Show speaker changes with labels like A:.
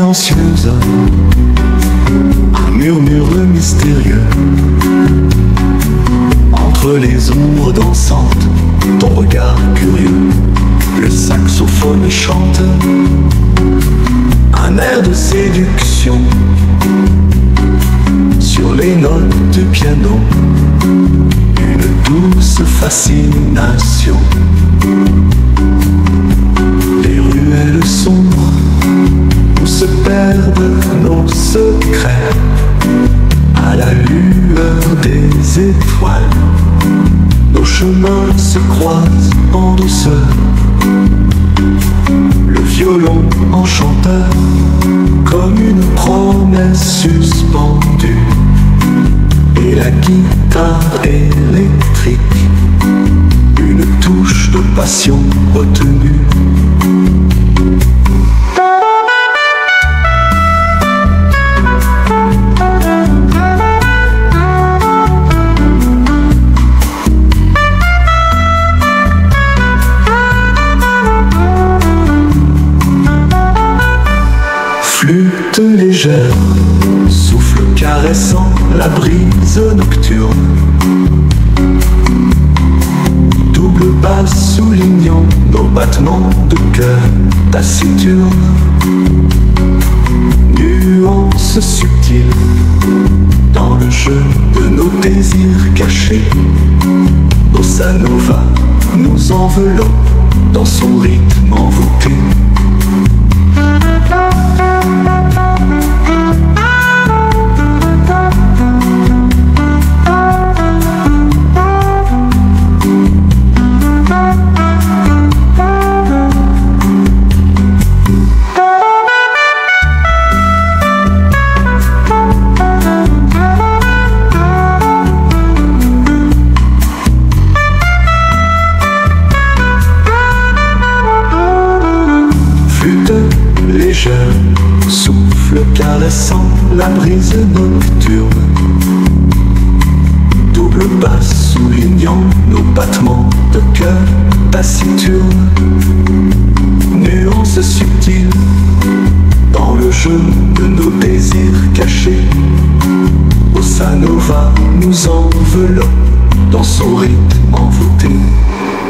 A: silencieuse, un murmure mystérieux. Entre les ombres dansantes, ton regard curieux, le saxophone chante un air de séduction sur les notes du piano, une douce fascination. Les ruelles sombres où se perdent nos secrets, à la lueur des étoiles, nos chemins se croisent en douceur. Le violon enchanteur, comme une promesse suspendue, et la guitare électrique, une touche de passion retenue. Flûte légère, souffle caressant la brise nocturne, double basse soulignant nos battements de cœur taciturne, nuance subtile dans le jeu de nos désirs cachés. Bossa Nova nous enveloppe dans son rythme envoûté. Légère, souffle caressant la brise nocturne, double basse soulignant nos battements de cœur taciturne, nuance subtile dans le jeu de nos désirs cachés. Bossa Nova nous enveloppe dans son rythme envoûté.